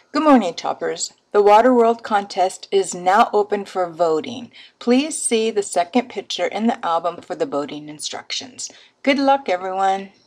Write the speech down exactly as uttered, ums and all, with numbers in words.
Good morning, toppers. The Waterworld Contest is now open for voting. Please see the second picture in the album for the voting instructions. Good luck, everyone.